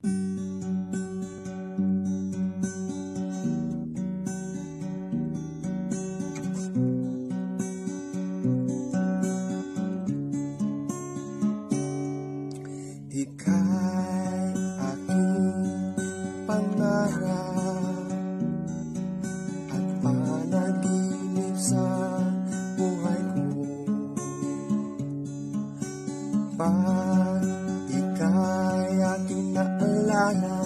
Ika'y aking pangarap at panaginip sa buhay ko. Pag ika'y aking naalala,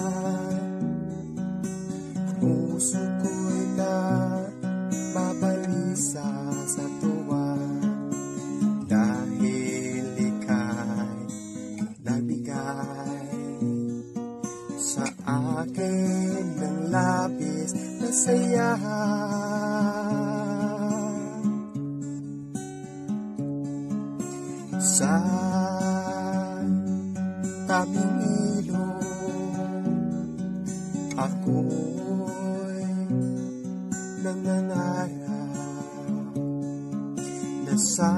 puso ko'y nababalisa sa tuwa, dahil ika'y nagbigay sa akin ng labis na saya. Sa tabing ilog, ako'y nangangarap na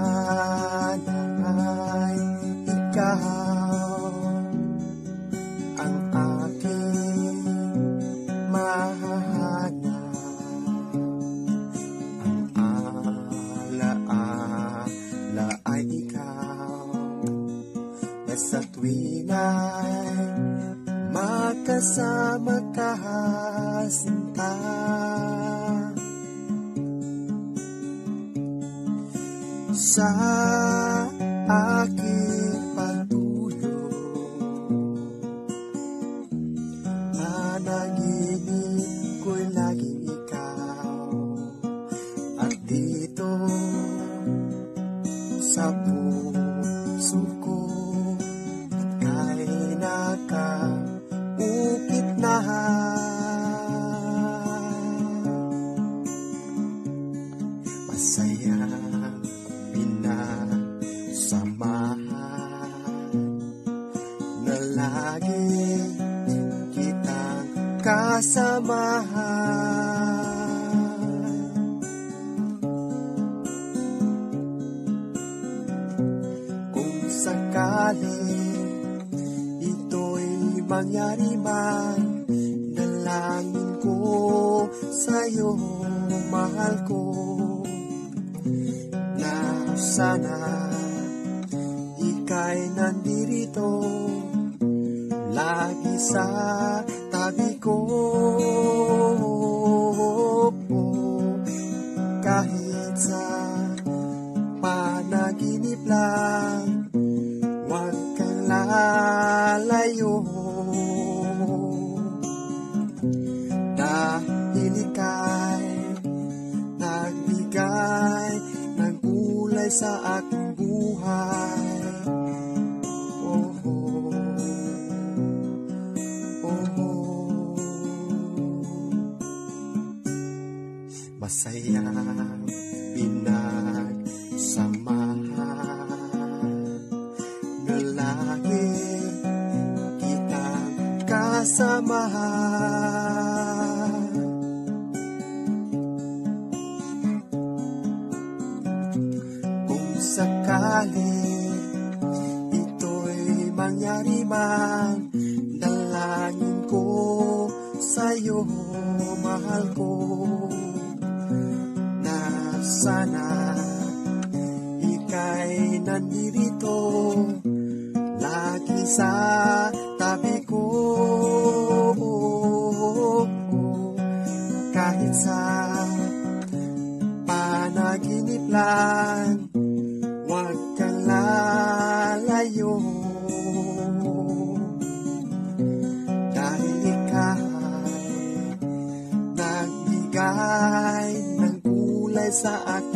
sana'y ikaw ang aking mahahanap. Ang alaala ay ikaw, na sa tuwing ay magkasama ka, sinta. Sa aking pagtulog, panaginip ko'y laging ikaw, at dito sa puso ko ka'y nakaukit na. Masayang pinagsamahan na lagi kitang kasamahan. Kung sakali ito'y mangyari man, dalangin ko sa'yo, mahal ko, na sana ika'y nandirito lagi sa tabi ko. Kahit sa panaginip lang, huwag kang lalayo, dahil ika'y nagbigay ng kulay sa aking buhay. Masayang pinagsamahan na lagi kitang kasamahan. Kung sakali ito'y mangyari man, dalangin ko sa'yo, mahal ko, sana ika'y nandirito lagi sa tabi ko. Kahit sa panaginip lang, huwag kang lalayo, dahil ika'y nagbigay ng kulay sa akin